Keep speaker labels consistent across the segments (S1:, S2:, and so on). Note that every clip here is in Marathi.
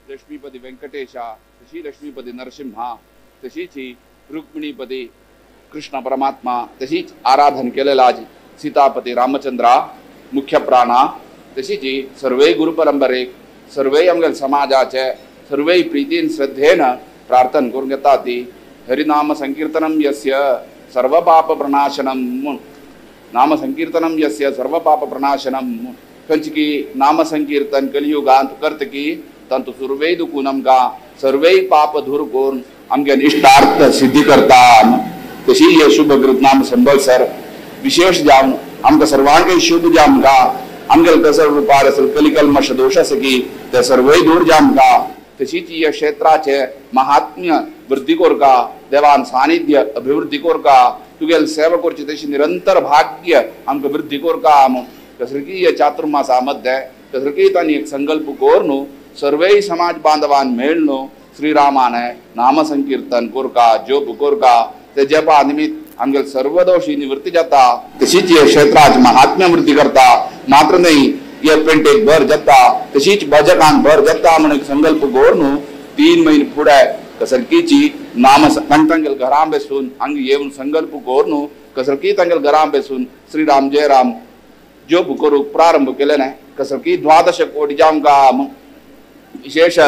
S1: लक्ष्मीपदी व्यंकटेशा, तशी लक्ष्मीपदी नरसिंहा, तशीच ही रुक्मिणीपदी कृष्ण परमात्मा, तशीच आराधन केलेला आज सीतापती रामचंद्रा मुख्य प्राणा, तशीच ही सर्वे गुरुपरंपरेक सर्वे आमगेल समाजाचे सर्वे प्रीतीन श्रद्धेन प्रार्थना करून घेता ती हरिनाम संकीर्तनम यस्य सर्व पाप प्रणाशनम नाम संकीर्तनम यस्य सर्व पाप प्रणाशनम कंचकी नाम संकीर्तन कलियुगांत करत की तंतु सर्वे दुकुनम का सर्वे पाप दूर करून आमगे इष्टार्थ सिद्धी करता तशी हे शुभ नाम संबल सर विशेष जावन आमकां सर्वांक शुभ जाम का आमगेल कसर रूपार असेल कलिकल्मश दोष सकी ते सर्वय दूर जाम का तशीच या क्षेत्राचे महात्म्य वृद्धी कोरका देवान सानिध्य अभिवृद्धी कोरका तुगेल सेवा करची तशी निरंतर भाग्य आमकां वृद्धी कोरका कसरकी या चातुर्मासामध्ये कसरकी तांणी एक संकल्प कोरनु सर्वे समाज बांधवान मेळनु श्रीरामाने नाम संकीर्तन कोरका जोप कोरका ते जपा निमित्त आमगेल सर्व दोषी निवृत्ती जाता तशीच या क्षेत्राचे महात्म्य वृद्धी करता मात्र नाही ये पेंटेक भर जाता तशीच भजकांक भर जाता म्हणून संकल्प कोरनु 3 महिने पुढे कसरकीची नाम तांगेल घरां बेसून हांग येवन संकल्प कोरनु कसरकी तांगेल घरां बेसून श्रीराम जय राम जोप करूंक प्रारंभ केलेले कसरकी 12 कोटी जामका विशेष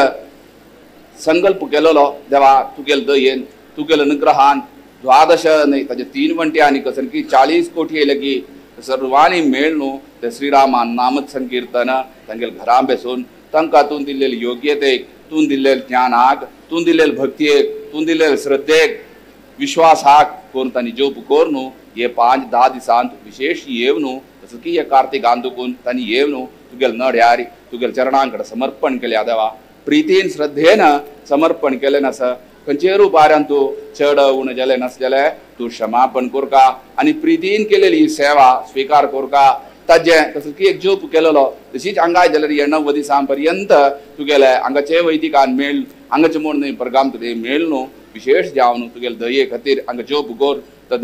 S1: संकल्प केलेलो देवा तुगेल दयेन तुगेल अनुग्रहान 12 न्ही ताचे 3 वंटी आनी कसरकी 40 कोटी येले की सर्वांनी मेळनु ते श्रीरामान नाम संकीर्तन तांगेल घरां बेसून तांकां तूं दिल्लेले योग्यतेक तूं दिल्लेले ज्ञानाक तूं दिल्लेले भक्तीक तूं दिल्लेले श्रद्धेक विश्वासाक करून तांणी जोप कोरनु हे 5-10 दिसांत विशेष येवनु तसं की हे कार्तिकांत दुखून तांणी येवनु तुगेल नड्यार तुगेल चरणांकडे समर्पण केल्या देवा प्रीतीन श्रद्धेन समर्पण केलें नस खंयचे रुपारान तूं चड उण जालें नसलेलें तूं क्षमापण कोरका आनी प्रीतीन केलेली सेवा स्वीकार कोरका ताजे तसं की एक जोप केलेलो तशीच आंगाय जाल्यार हे 9 दिसां पर्यंत तुगेले आंगाचे वैदिकान मेळ आंगाचे म्हूण न्ही परगाम तुगे मेळ न्हू विशेष जावन तुगेले दये खातीर हांगा जोप कोर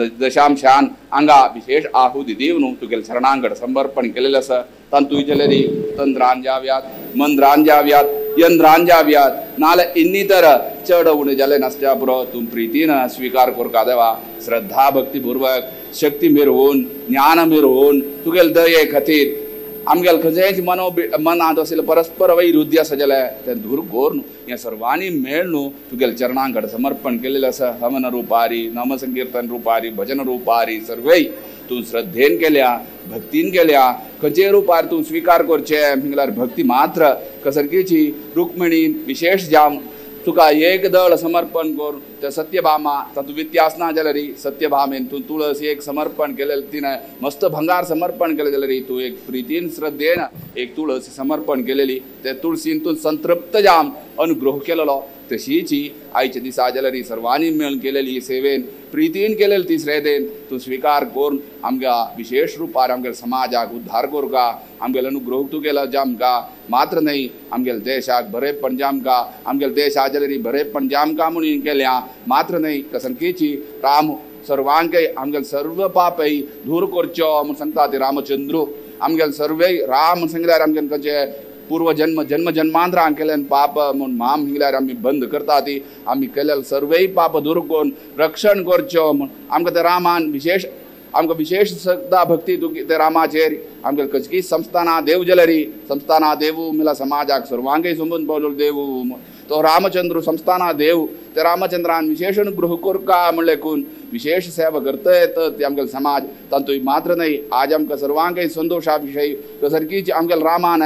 S1: दशांशान हांगा विशेष आहुती दिव न्हू तुगेले चरणांकडेन समर्पण केलेलें आसा तांतूय जाल्यारी तंद्रान जाव्यात मंद्रान जाव्यात यंद्रान जाव्यात नाल्यार इन्नितर चड उणें जालें नासच्या पुरो तूं प्रितीन स्वीकार कोरका देवा श्रद्धा भक्ती पूर्वक शक्ती मेरवून ज्ञान मेरवून तुगेले दये खातीर आमगेल खंयचेंच मनांत आशिल्लें परस्पर वैरुध्य आसा जाल्यार तें दूर कोर न्हू हें सर्वांनी मेळ न्हू तुगेले चरणांकडेन समर्पण केलेलें आसा हवन रुपारी नाम संकीर्तन रुपारी भजन रुपारी सर्वय तूं श्रद्धेन केल्या भक्तीन केल्या खंयचे रुपार तूं स्वीकार करचें म्हळ्यार भक्ती मात्र कसरकीची रुक्मिणी विशेष जावन तुका एक दळ समर्पण कर ते सत्यभामा तातूंत व्यत्यास ना जाल्यार सत्यभामेन तूं तुळस एक समर्पण केलें तिणें मस्त भंगार समर्पण केलें जाल्यार तूं एक प्रितीन श्रद्धेन एक तुळस समर्पण केलेली ते तुळसीन तूं संतृप्त जावन अनुग्रह केलेलो तशीच ही आयच्या दिसा जाल्यार सर्वांनी मेळून केलेली सेवेन प्रितीन केलेली ती श्रद्धेन तूं स्वीकार करून आमच्या विशेष रुपार आमच्या समाजाक उद्धार कोरका आमगेलो अनुग्रह तूं केलो जामकां मात्र न्ही आमगेल्या देशाक बरेपण जामकां आमगेल्या देशा जाल्यार बरेपण जामकां म्हणून केल्या मात्र न्ही कसरकीची राम सर्वांकय आमगेले सर्व पापय दूर करच्यो म्हूण सांगता ते रामचंद्र आमगेले सर्वय राम सांगल्यार आमगेले खंयचे पूर्व जन्म जन्मांतरां केलें पाप म्हूण माम हिंगल्यार आमी बंद करता ती आमी केलेले सर्वय पाप दूर करून रक्षण करच्यो म्हूण आमकां ते रामान विशेष आमकां विशेष श्रद्धा भक्ती ते रामाचेर आमगे खंयची संस्थाना देव जाल्यारी संस्थाना देव म्हळ्यार समाजाक सर्वांकय समजून पावलो देव तो रामचंद्र संस्थाना देव ते रामचंद्रान विशेष अनुग्रह कोरका म्हणले करून विशेष सेवा करता येता ते आमगे समाज तातूंत मात्र न्ही आज आमकां सर्वांकय संतोशा विशयी कसरकीची आमगे रामान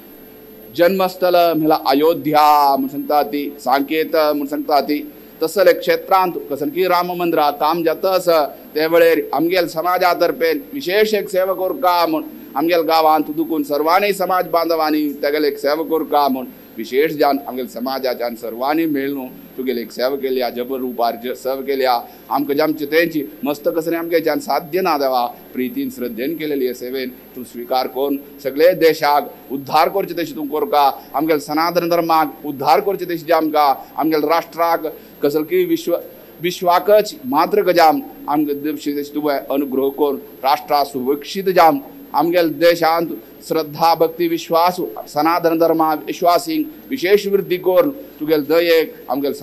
S1: जन्मस्थळ म्हळ्यार अयोध्या म्हूण सांगता ती सांकेत म्हूण सांगता ती तसले क्षेत्रांत कसरकी राम मंदिरा काम जाता आसा ते वेळेर आमगेल समाजा तर्फेन विशेष एक सेवा कोरका म्हूण आमगेल गांवांत दुखून सर्वांनी समाज बांधवांनी तेगेले एक सेवा कोरका म्हूण विशेष जावन आमगेल समाजाच्यान सर्वांनी मेळून तुगेली एक सेवा केल्या जबर रुपार सेवा केल्या आमकां आमचे तेंची मस्त कसरी आमगेच्यान साध्य ना देवा प्रितीन श्रद्धेन केलेली सेवेन तूं स्वीकार करून सगळे देशाक उद्धार करचे तशें तूं कोरका आमगेल सनातन धर्माक उद्धार करचे तशें आमकां आमगेल राष्ट्राक कसरकी विश्वाकच मात्र गजाम आमकां तुवें अनुग्रह करून राष्ट्रा सुरक्षीत जाम आमगेल देशांत श्रद्धा भक्ती विश्वास सनातन धर्मा विश्वासिंग विशेष वृद्धी कोर तुगेल दयेक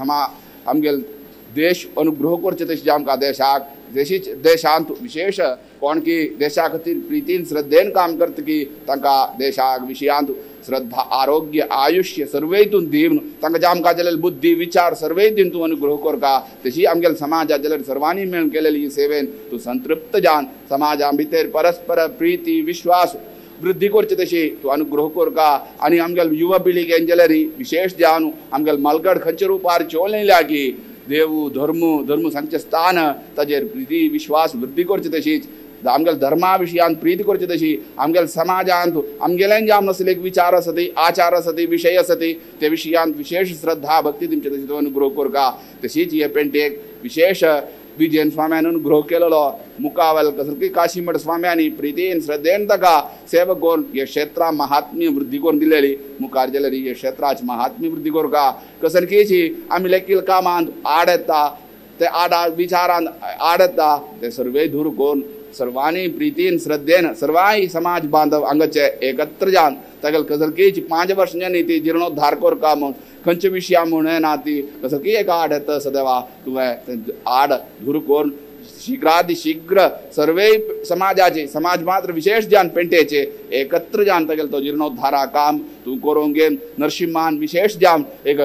S1: आमगेल देश अनुग्रह करचे तशें आमकां देशाक देशांत विशेष कोण की देशा खातीर प्रितीन श्रद्धेन काम करता की तांकां देशाक विशयांत श्रद्धा आरोग्य आयुष्य सर्व हितून दिवन तांकां जे आमकां जाल्यार बुद्धी विचार सर्व हितून तूं अनुग्रह करता तशी आमगेल्या समाजात जाल्यार सर्वांनी मेळून केलेली ही सेवेन तूं संतृप्त जावन समाजा भितर परस्पर प्रिती विश्वास वृद्धी करचे तशी तूं अनुग्रह करता आनी आमगेल्या युवा पिळगेक जाल्यार विशेष जावन आमगेल्या मलगड खंयच्या रुपार चोवलेल्या की देव धर्म सांगचे स्थान ताजेर प्रिती विश्वास वृद्धी करचे तशीच आमगेल्या धर्मा विशयांत प्रीती करची तशी आमगेल्या समाजांत आमगेल्यान जे आमचे विचार आसा ती आचार आसा ती विशय आसा ती ते विशयांत विशेष श्रद्धा भक्ती तुमचे तशी तो अनुग्रह करता तशीच हे पेंटेक विशेष विजयन स्वाम्यान अनुग्रह केलेलो मुखावेल कसरकी काशीमठ स्वाम्यांनी प्रितीन श्रद्धेन ताका सेवा करून हे क्षेत्रां महात्म्य वृद्धी करून दिलेली मुखार जाल्यार हे क्षेत्राची महात्म्य वृद्धी करता कसरकीची आमी लेखील कामांत आड येता ते आडा विचारांत आड येता ते सर्वे दूर करून सर्वांनी प्रितीन श्रद्धेन सर्वांय समाज बांधव हांगाचे एकत्र जावन तागेले कसरकेची 5 वर्सांनी ती जिर्णोद्धार करता म्हूण खंयच्या विशया म्हणना ती कसरकी एक आड येता सदैवा तुवें आड दूर करून शीघ्र सर्वे समाजाचे समाज मात्र विशेष जावन पेंटेचे एकत्र जावन तागेले तो जिर्णोद्धारा काम तूं करूंक घेवन नरसिंहान विशेष जावन एक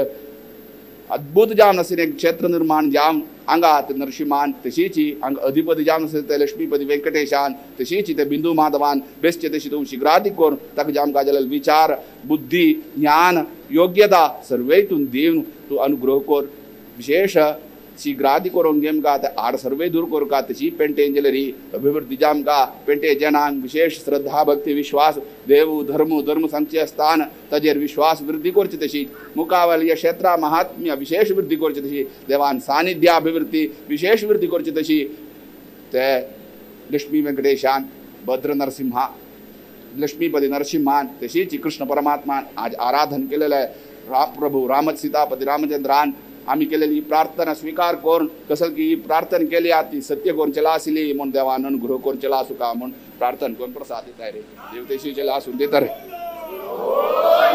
S1: अद्भुत जावन असेल एक क्षेत्र निर्माण जावन हांगा ते नरसिंहान तशीच हांगा अधिपती जावन असेल ते लक्ष्मीपती व्यंकटेशान तशीच ते बिंदू माधवान बेश्टे तशी तूं शीघ्राती कर ताका जे आमकां जाल्यार विचार बुद्धी ज्ञान योग्यता सर्व हितून दिवन तूं अनुग्रह कर विशेष शीघ्राती करूंक गेमकां ते आड सर्वे दूर करता तशी पेंटेन जाल्यार ही अभिवृद्धी जे आमकां पेंटे जनांक विशेष श्रद्धा भक्ती विश्वास देव धर्म सांगचे स्थान ताजेर विश्वास वृद्धी करची तशी मुखावेल ह्या क्षेत्रां महात्म्य विशेष वृद्धी करची तशी देवान सानिध्य अभिवृद्धी विशेष वृद्धी करची तशी ते लक्ष्मी व्यंकटेशान भद्र नरसिंहा लक्ष्मीपती नरसिंहान तशीच कृष्ण परमात्मान आज आराधन केलेले प्रभू सीतापती रामचंद्रान आम्ही केलेली प्रार्थना स्वीकार करून कसं की प्रार्थना केली ती सत्य करून चला आसली म्हणून देवान अनुग्रह करून चला आसूं का म्हणून प्रार्थना करून प्रसाद दिता रे देव तेशी चला आसूं दिता रे